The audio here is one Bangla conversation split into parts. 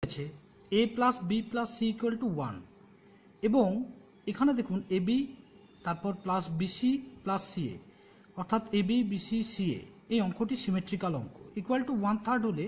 A plus B plus C equal to 1 এবং এখানে দেখুন এ বি তারপর প্লাস বিসি প্লাস সিএ অর্থাৎ এ বি বিসি সিএ এই অঙ্কটি সিমেট্রিক্যাল অঙ্ক ইকুয়াল টু 1/3 হলে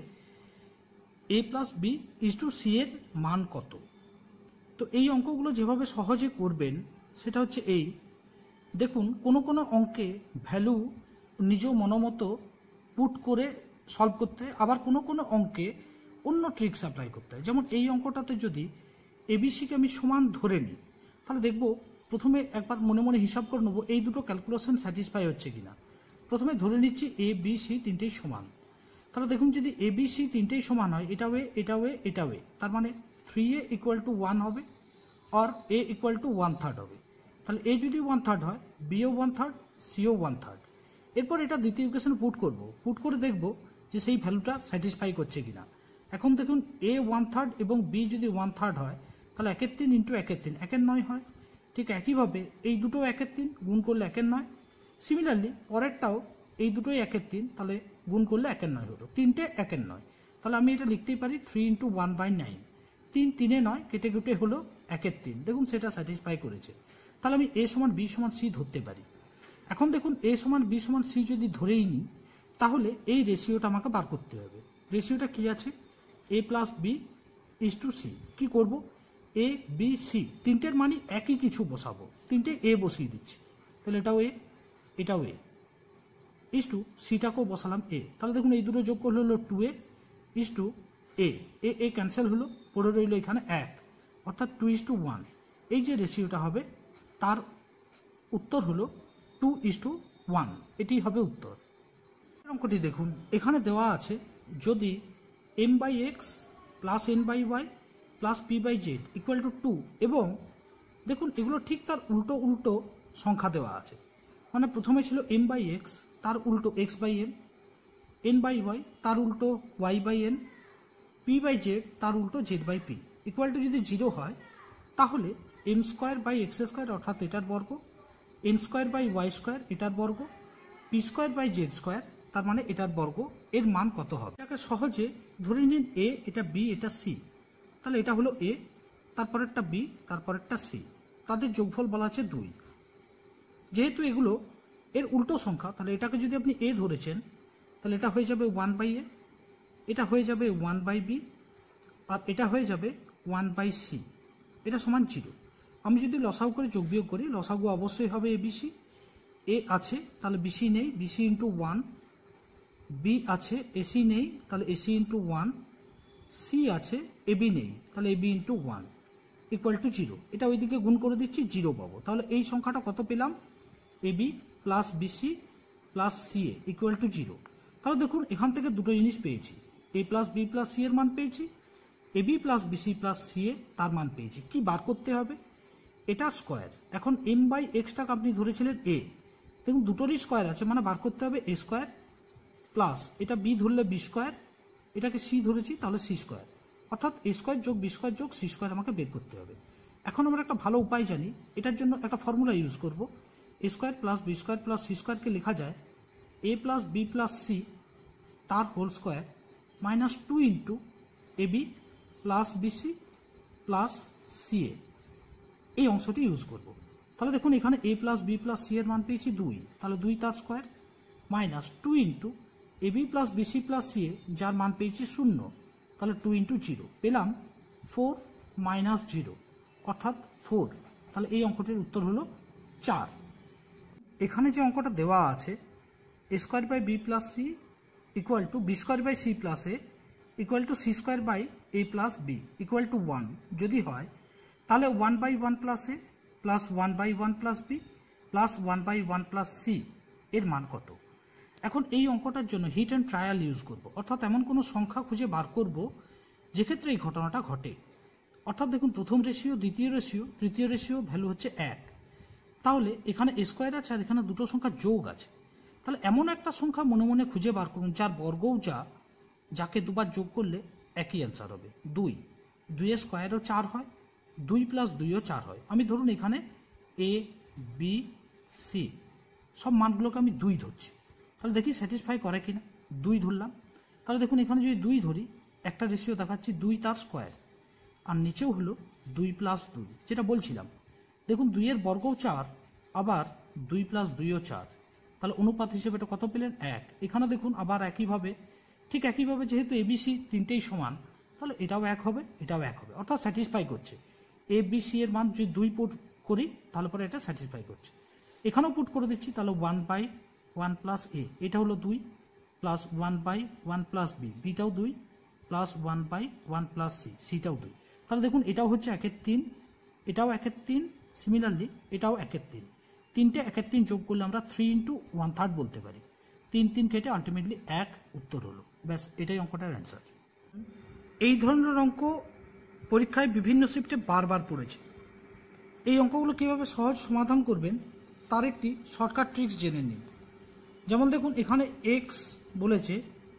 A plus B is to C এর মান কত। তো এই অঙ্কগুলো যেভাবে সহজে করবেন সেটা হচ্ছে এই দেখুন কোনো অঙ্কে ভ্যালু নিজ মনোমতো পুট করে সলভ করতে হয়, আবার কোনো অঙ্কে অন্য ট্রিক্স অ্যাপ্লাই করতে হয়। যেমন এই অঙ্কটাতে যদি এবিসিকে আমি সমান ধরে নিই তাহলে দেখব প্রথমে একবার মনে মনে হিসাব করে নেবো এই দুটো ক্যালকুলেশন স্যাটিসফাই হচ্ছে কিনা। প্রথমে ধরে নিচ্ছি এ বি সি তিনটেই সমান, তাহলে দেখুন যদি এ বি সি তিনটেই সমান হয় এটাও এ এটাও এ এটাও এ, তার মানে 3a ইকুয়াল টু 1 হবে আর এ ইকুয়াল টু 1/3 হবে। তাহলে এ যদি 1/3 হয় বিও 1/3 সিও 1/3। এরপর এটা দ্বিতীয় ইকুয়েশনে পুট করে দেখব যে সেই ভ্যালুটা স্যাটিসফাই করছে কিনা। এখন দেখুন এ 1/3 এবং বি যদি 1/3 হয় তাহলে 1/3 ইন্টু 1/3 1/9 হয়। ঠিক একইভাবে এই দুটো 1/3 গুণ করলে 1/9। সিমিলারলি পরেরটাও এই দুটোই 1/3 তাহলে গুণ করলে 1/9 হলো, তিনটে 1/9। তাহলে আমি এটা লিখতেই পারি 3 ইন্টু 1/9, 3 3 9 কেটে কেটে হলো 1/3। দেখুন সেটা স্যাটিসফাই করেছে। তাহলে আমি এ সমান বি সমান সি ধরতে পারি। এখন দেখুন এ সমান বি সমান সি যদি ধরেই নিই তাহলে এই রেশিওটা আমাকে বার করতে হবে। রেশিওটা কি আছে? A plus B is to C. কী করবো? এ বি সি তিনটের মানে একই কিছু বসাবো, তিনটে এ বসিয়ে দিচ্ছি। তাহলে এটাও এ ইজ টু সিটাকেও বসালাম এ। তাহলে দেখুন এই দুটো যোগ করলে হলো 2a is to A A cancel হলো, পড়ে রইল এখানে 1 অর্থাৎ 2:1। এই যে রেশিওটা হবে তার উত্তর হলো 2:1, এটি হবে উত্তর। অঙ্কটি দেখুন এখানে দেওয়া আছে যদি m/x plus n/y plus p/z equal to 2 এবং দেখুন এগুলো ঠিক তার উল্টো সংখ্যা দেওয়া আছে। মানে প্রথমে ছিল m/x তার উল্টো x/m, n/y তার উল্টো y/n, p/z তার উল্টো z/p ইকুয়াল টু যদি 0 হয় তাহলে m²/x² অর্থাৎ এটার বর্গ, n²/y² এটার বর্গ, p²/z² তার মানে এটার বর্গ এর মান কত হবে। এটাকে সহজে ধরে নিন এ এটা বি এটা সি, তাহলে এটা হলো এ তারপরেরটা বি তারপরেরটা সি, তাদের যোগফল বলা আছে 2। যেহেতু এগুলো এর উল্টো সংখ্যা তাহলে এটাকে যদি আপনি এ ধরেছেন তাহলে এটা হয়ে যাবে 1/a, এটা হয়ে যাবে 1/b আর এটা হয়ে যাবে 1/c, এটা সমান 0। আমি যদি লসাগু করে যোগ বিয়োগ করি লসাগু অবশ্যই হবে এবিসি। এ আছে তাহলে বিসি নেই, বিসি ইন্টু 1, বি আছে এসি নেই তাহলে এসি ইন্টু 1, সি আছে এবি নেই তাহলে এবি ইন্টু 1 ইকুয়াল টু 0। এটা ওইদিকে গুণ করে দিচ্ছি 0 পাবো। তাহলে এই সংখ্যাটা কত পেলাম? AB plus BC plus CA equal to 0। তাহলে দেখুন এখান থেকে দুটো জিনিস পেয়েছি, A plus B plus C এর মান পেয়েছি, AB plus BC plus CA তার মান পেয়েছি। কি বার করতে হবে? এটার স্কোয়ার। এখন m/xটাকে আপনি ধরেছিলেন এ, দেখুন দুটোরই স্কোয়ার আছে মানে বার করতে হবে a² প্লাস এটা বি ধরলে b², এটাকে সি ধরেছি তাহলে c² অর্থাৎ a² যোগ b² যোগ c² আমাকে বের করতে হবে। এখন আমরা একটা ভালো উপায় জানি, এটার জন্য একটা ফর্মুলা ইউজ করব। a² প্লাস b² প্লাস c²কে লেখা যায় a plus B plus C তার whole square minus 2 into AB plus BC plus CA, এই অংশটি ইউজ করব। তাহলে দেখুন এখানে A plus B plus C এর মান পেয়েছি 2, তাহলে 2 তার square minus 2 into AB plus BC plus CA যার মান পেয়েছি 0, তাহলে 2 ইন্টু 0 পেলাম 4 মাইনাস 0 অর্থাৎ 4। তাহলে এই অঙ্কটির উত্তর হলো 4। এখানে যে অঙ্কটা দেওয়া আছে a²/b plus C equal to b²/c plus A equal to c²/a plus B equal to 1 যদি হয় তাহলে 1/1 plus A plus 1/1 plus B plus 1/1 plus C এর মান কত। এখন এই অঙ্কটার জন্য হিট অ্যান্ড ট্রায়াল ইউজ করব, অর্থাৎ এমন কোনো সংখ্যা খুঁজে বার করব যেক্ষেত্রে এই ঘটনাটা ঘটে। অর্থাৎ দেখুন প্রথম রেশিও, দ্বিতীয় রেশিও, তৃতীয় রেশিও ভ্যালু হচ্ছে 1, তাহলে এখানে a² আছে আর এখানে দুটো সংখ্যা যোগ আছে। তাহলে এমন একটা সংখ্যা মনে মনে খুঁজে বার করুন যার বর্গও যাকে দুবার যোগ করলে একই অ্যান্সার হবে 2। 2 স্কোয়ারও 4 হয়, 2 প্লাস 2ও 4 হয়। আমি ধরুন এখানে এ বি সি সব মানগুলোকে আমি 2 ধরছি, তাহলে দেখি স্যাটিসফাই করে কিনা। 2 ধরলাম, তাহলে দেখুন এখানে যদি 2 ধরি একটা রেশিও দেখাচ্ছি 2 তার স্কোয়ার, আর নিচেও হলো 2 প্লাস 2, যেটা বলছিলাম। দেখুন 2 এর বর্গও 4, আবার 2 প্লাস 2ও 4, তাহলে অনুপাত হিসেবে এটা কত পেলেন? 1। এখানে দেখুন আবার একইভাবে, ঠিক একইভাবে যেহেতু এবিসি তিনটেই সমান, তাহলে এটাও 1 হবে, এটাও 1 হবে, অর্থাৎ স্যাটিসফাই করছে। এবিসি এর মান যদি 2 পুট করি তাহলে পরে এটা স্যাটিসফাই করছে। এখানেও পুট করে দিচ্ছি, তাহলে 1/1 প্লাস এ, এটা হলো 2 প্লাস 1/1 প্লাস বি, বিটাও 2 প্লাস 1/1 প্লাস সি, সিটাও 2। তাহলে দেখুন এটাও হচ্ছে 1/3, এটাও 1/3, সিমিলারলি এটাও 1/3। তিনটে 1/3 যোগ করলে আমরা 3 × 1/3 বলতে পারি। 3 কেটে আলটিমেটলি 1 উত্তর হলো। ব্যাস, এটাই অঙ্কটার অ্যান্সার। এই ধরনের অঙ্ক পরীক্ষায় বিভিন্ন শিফটে বারবার পড়েছে। এই অঙ্কগুলো কীভাবে সহজ সমাধান করবেন তার একটি শর্টকাট ট্রিক্স জেনে নিন। যেমন দেখুন এখানে এক্স বলেছে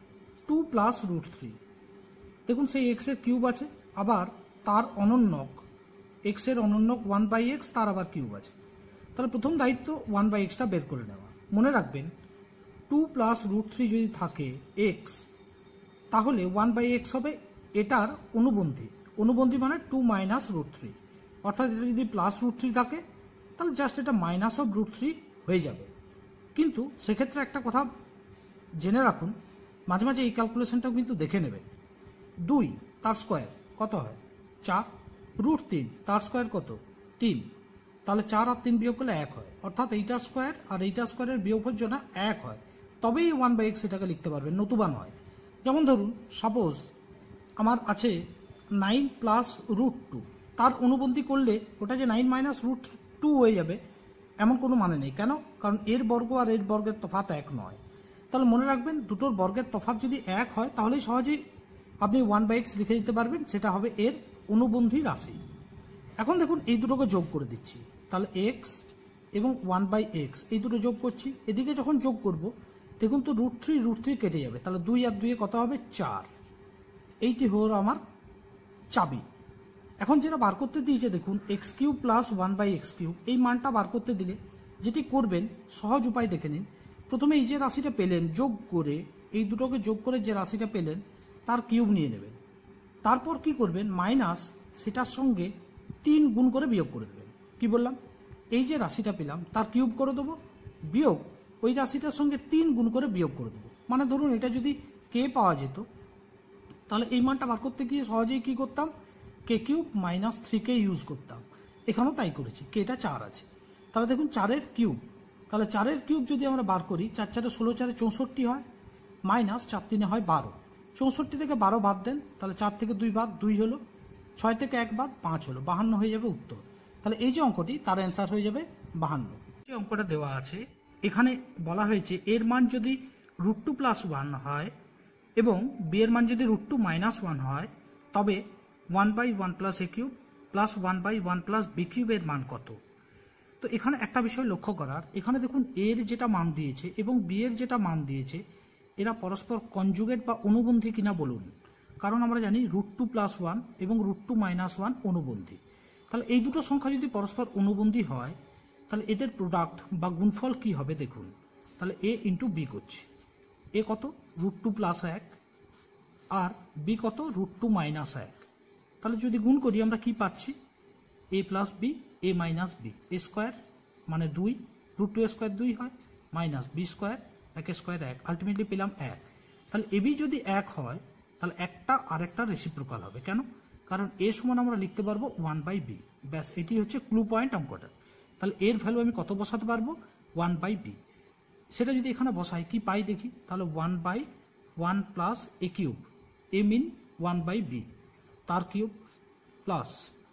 2 প্লাস √3। দেখুন সেই এক্সের কিউব আছে, আবার তার অনন্যক, এক্সের অনন্যক 1/x, তার আবার কিউব আছে। তাহলে প্রথম দায়িত্ব 1/xটা বের করে নেওয়া। মনে রাখবেন 2 প্লাস √3 যদি থাকে এক্স, তাহলে 1/x হবে এটার অনুবন্ধী। অনুবন্ধী মানে 2 মাইনাস √3, অর্থাৎ এটা যদি প্লাস √3 থাকে তাহলে জাস্ট এটা মাইনাস অফ √3 হয়ে যাবে। কিন্তু সেক্ষেত্রে একটা কথা জেনে রাখুন, মাঝে মাঝে এই ক্যালকুলেশনটাও কিন্তু দেখে নেবেন। 2 তার স্কোয়ার কত হয়? 4। √3 তার স্কোয়ার কত? 3। তাহলে 4 আর 3 বিয়োগ করলে 1 হয়, অর্থাৎ এইটার স্কোয়ার আর এইটার স্কোয়ারের বিয়োগের জন্য 1 হয়, তবেই 1/x এটাকে লিখতে পারবেন, নতুবা নয়। যেমন ধরুন সাপোজ আমার আছে 9 প্লাস √2, তার অনুবন্ধী করলে ওটা যে 9 মাইনাস √2 হয়ে যাবে এমন কোনো মানে নেই। কেন? কারণ এর বর্গ আর এর বর্গের তফাৎ 1 নয়। তাহলে মনে রাখবেন দুটোর বর্গের তফাৎ যদি 1 হয় তাহলেই সহজেই আপনি 1/x লিখে দিতে পারবেন, সেটা হবে এর অনুবন্ধী রাশি। এখন দেখুন এই দুটোকে যোগ করে দিচ্ছি, তাহলে x এবং 1/x এই দুটো যোগ করছি। এদিকে যখন যোগ করব দেখুন তো √3 কেটে যাবে, তাহলে 2 আর 2 কত হবে? 4। এইটি হলো আমার চাবি। এখন যেটা বার করতে দিয়েছে দেখুন x³ প্লাস 1/x³, এই মানটা বার করতে দিলে যেটি করবেন সহজ উপায় দেখে নিন। প্রথমে এই যে রাশিটা পেলেন যোগ করে, এই দুটোকে যোগ করে যে রাশিটা পেলেন তার কিউব নিয়ে নেবেন। তারপর কি করবেন? মাইনাস সেটার সঙ্গে 3 গুণ করে বিয়োগ করে দেবেন। কি বললাম? এই যে রাশিটা পেলাম তার কিউব করে দেবো, বিয়োগ ওই রাশিটার সঙ্গে 3 গুণ করে বিয়োগ করে দেবো। মানে ধরুন এটা যদি কে পাওয়া যেত, তাহলে এই মানটা বার করতে গিয়ে সহজেই কি করতাম? k³ মাইনাস 3কে ইউজ করতাম। এখানেও তাই করেছি, কেটা 4 আছে। তাহলে দেখুন 4-এর কিউব, তাহলে 4-এর কিউব যদি আমরা বার করি 4 4 16, 4 64 হয়, মাইনাস 4 3 হয় 12। 64 থেকে 12 বাদ দেন, তাহলে 4 থেকে 2 বাদ 2 হলো, 6 থেকে 1 বাদ 5 হলো, 52 হয়ে যাবে উত্তর। তাহলে এই যে অঙ্কটি তার অ্যান্সার হয়ে যাবে 52। যে অঙ্কটা দেওয়া আছে এখানে বলা হয়েছে এর মান যদি √2 প্লাস 1 হয় এবং বি এর মান যদি √2 মাইনাস 1 হয়, তবে 1/1 plus a³ plus 1/1 plus b³ এর মান কত? তো এখানে একটা বিষয় লক্ষ্য করার, এখানে দেখুন এর যেটা মান দিয়েছে এবং বি এর যেটা মান দিয়েছে এরা পরস্পর কনজুগেট বা অনুবন্ধী কিনা বলুন। কারণ আমরা জানি √2 প্লাস 1 এবং √2 মাইনাস 1 অনুবন্ধী। তাহলে এই দুটো সংখ্যা যদি পরস্পর অনুবন্ধী হয় তাহলে এদের প্রোডাক্ট বা গুণফল কি হবে দেখুন। তাহলে a ইন্টু বি করছি, এ কত? √2 প্লাস 1 আর বি কত? √2 মাইনাস 1। তাহলে যদি গুণ করি আমরা কি পাচ্ছি? a plus B, a minus B, A square মানে 2, √2 স্কোয়ার 2 হয়, minus B square, 1 square 1, ultimately পেলাম 1। তাহলে এ বি যদি 1 হয় তাহলে একটা আরেকটা রেসিপ্রোকাল হবে। কেন? কারণ এ সমান আমরা লিখতে পারবো 1/b। ব্যাস, এটি হচ্ছে ক্লু পয়েন্ট অঙ্কটা। তাহলে এর ভ্যালু আমি কত বসাতে পারবো? 1/b। সেটা যদি এখানে বসাই কি পাই দেখি, তাহলে 1/1 প্লাস a³ এ মিন 1/b, তার cube plus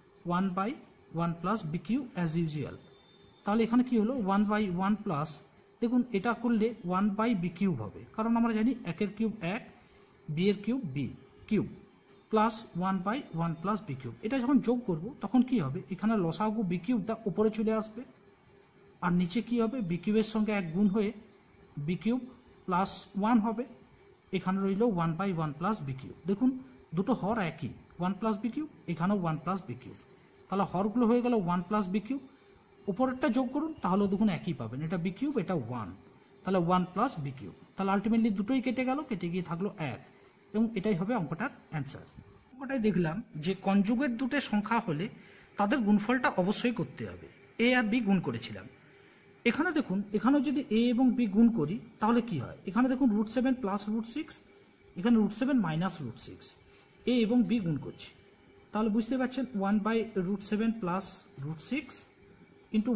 1/1 plus b³ as usual. তাহলে এখানে কি হলো? 1/1 প্লাস, দেখুন এটা করলে 1/b³ হবে, কারণ আমরা জানি 1-এর কিউব 1, বি এর cube B cube, plus 1/1 plus b³। এটা যখন যোগ করব তখন কি হবে? এখানে লসাগু b³ উপরে চলে আসবে, আর নিচে কি হবে? b³ এর সঙ্গে 1 গুণ হয়ে b³ প্লাস 1 হবে। এখানে রইল 1/1 প্লাস b³। দেখুন দুটো হর একই, 1 প্লাস b³, এখানেও 1 প্লাস b³। তাহলে হরগুলো হয়ে গেল 1 প্লাস b³, উপরেরটা যোগ করুন তাহলে দেখুন একই পাবেন, এটা b³ এটা 1, তাহলে 1 প্লাস b³। তাহলে আলটিমেটলি দুটোই কেটে গেল, কেটে গিয়ে থাকলো 1। এবং এটাই হবে অঙ্কটার অ্যান্সার। অঙ্কটাই দেখলাম যে কনজুগেট দুটো সংখ্যা হলে তাদের গুণফলটা অবশ্যই করতে হবে। এ আর বি গুণ করেছিলাম। এখানে দেখুন, এখানেও যদি এ এবং বি গুণ করি তাহলে কি হয়, এখানে দেখুন √7 প্লাস √6, এখানে √7 মাইনাস √6, এ এবং বি গুণ করছি, তাহলে বুঝতে পারছেন 1/√7 প্লাস √6 ইন্টু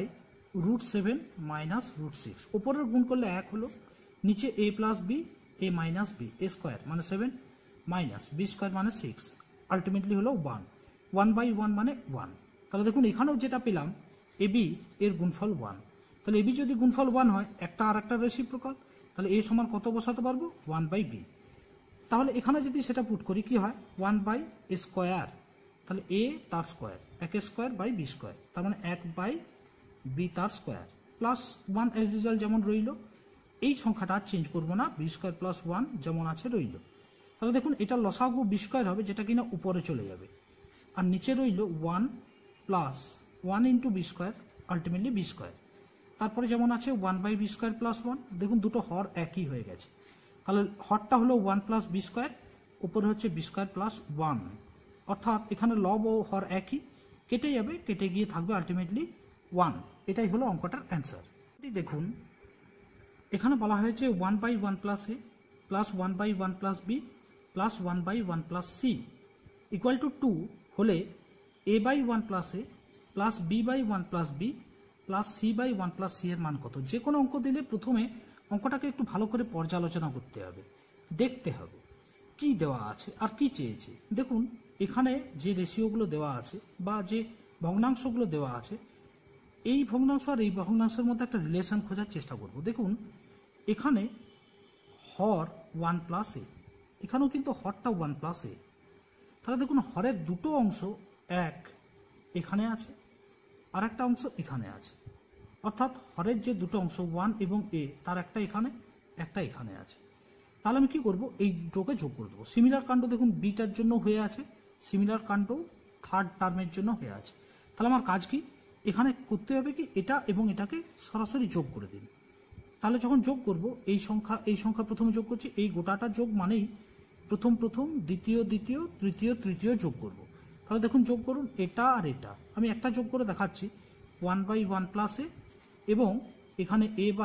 1/√7 মাইনাস √6, ওপরের গুণ করলে 1 হলো, নিচে a plus B, a minus B, a square মানে 7 মাইনাস বি স্কোয়ার মানে 6, আলটিমেটলি হলো 1, 1/1 মানে 1। তাহলে দেখুন এখানেও যেটা পেলাম এ বি এর গুণফল 1, তাহলে এ বি যদি গুণফল 1 হয়, একটা আর একটা রেসিপ্রোকাল, তাহলে এ সমান কত বসাতে পারবো, 1/b। তাহলে এখানে যদি সেটা পুট করি কি হয়, 1/a স্কোয়ার, তাহলে a তার square, 1 square by B square, তার মানে 1/b তার স্কোয়ার প্লাস 1 এস রেজাল্ট যেমন রইল, এই সংখ্যাটা চেঞ্জ করবো না, বি স্কোয়ার প্লাস 1 যেমন আছে রইল। তাহলে দেখুন এটা লসাগু বি স্কোয়ার হবে, যেটা কিনা উপরে চলে যাবে, আর নিচে রইল 1 plus 1 into B square, ultimately B square, তারপরে যেমন আছে 1/b স্কোয়ার প্লাস 1, দেখুন দুটো হর একই হয়ে গেছে, তাহলে হরটা হলো 1 প্লাস বি স্কোয়ার, উপরে হচ্ছে বি স্কোয়ার প্লাস 1, অর্থাৎ এখানে লব ও হর একই, কেটে যাবে, কেটে গিয়ে থাকবে আলটিমেটলি 1। এটাই হলো অঙ্কটার অ্যান্সার। দেখুন এখানে বলা হয়েছে 1/1 plus A plus 1/1 plus B plus 1/1 plus C equal to 2 হলে a/1 plus A plus b/1 plus B plus c/1 plus C এর মান কত। যে কোনো অঙ্ক দিলে প্রথমে অঙ্কটাকে একটু ভালো করে পর্যালোচনা করতে হবে, দেখতে হবে কি দেওয়া আছে আর কি চেয়েছে। দেখুন এখানে যে রেশিওগুলো দেওয়া আছে বা যে ভগ্নাংশগুলো দেওয়া আছে, এই ভগ্নাংশ আর এই ভগ্নাংশের মধ্যে একটা রিলেশন খোঁজার চেষ্টা করব। দেখুন এখানে হর 1 প্লাস এ, এখানেও কিন্তু হরটা 1 প্লাস এ, তাহলে দেখুন হরের দুটো অংশ, এক এখানে আছে আর একটা অংশ এখানে আছে, অর্থাৎ হরের যে দুটো অংশ 1 এবং এ, তার একটা এখানে একটা এখানে আছে। তাহলে আমি কি করব, এই দুটোকে যোগ করে দেবো। সিমিলার কাণ্ড দেখুন বিটার জন্য হয়ে আছে, সিমিলার কাণ্ড থার্ড টার্মের জন্য হয়ে আছে। তাহলে আমার কাজ কি, এখানে করতে হবে কি, এটা এবং এটাকে সরাসরি যোগ করে দিন। তাহলে যখন যোগ করব, এই সংখ্যা প্রথমে যোগ করছি, এই গোটাটা যোগ মানেই প্রথম দ্বিতীয় তৃতীয় যোগ করব। তাহলে দেখুন যোগ করুন এটা আর এটা, আমি একটা যোগ করে দেখাচ্ছি, 1/1 প্লাস এ এবং এখানে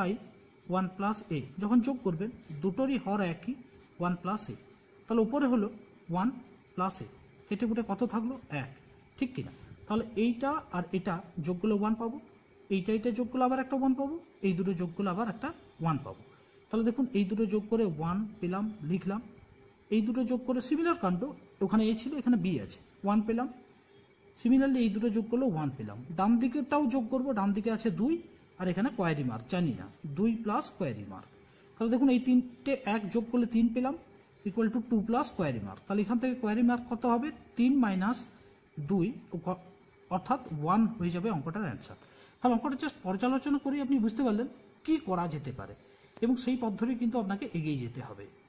a/1 প্লাস এ, যখন যোগ করবেন দুটোরই হর একই 1 প্লাস এ, তাহলে উপরে হলো 1 প্লাস এ, কেটে কুটে কত থাকলো 1, ঠিক কিনা। তাহলে এইটা আর এটা যোগ করলে 1 পাবো, এইটা যোগ করলে আবার একটা 1 পাবো, এই দুটো যোগ করলে আবার একটা 1 পাবো। তাহলে দেখুন এই দুটো যোগ করে 1 পেলাম, লিখলাম। এই দুটো যোগ করে সিমিলার কাণ্ড, ওখানে এ ছিল এখানে বি আছে, 1 পেলাম। সিমিলারলি এই দুটো যোগ করলে 1 পেলাম। ডান দিকেরটাও যোগ করব, ডান দিকে আছে 2 আর এখানে কোয়ারি মার্ক জানি না, 2 প্লাস কোয়ারি মার্ক। তাহলে দেখুন এই তিনটে 1 যোগ করলে 3 পেলাম, equal to 2 plus query mark. তাহলে এখান থেকে কোয়ারি মার্ক কত হবে, 3 মাইনাস 2, অর্থাৎ 1 হয়ে যাবে অঙ্কটার অ্যান্সার। তাহলে অঙ্কটা জাস্ট পর্যালোচনা করে আপনি বুঝতে পারলেন কি করা যেতে পারে এবং সেই পদ্ধতি কিন্তু আপনাকে এগিয়ে যেতে হবে।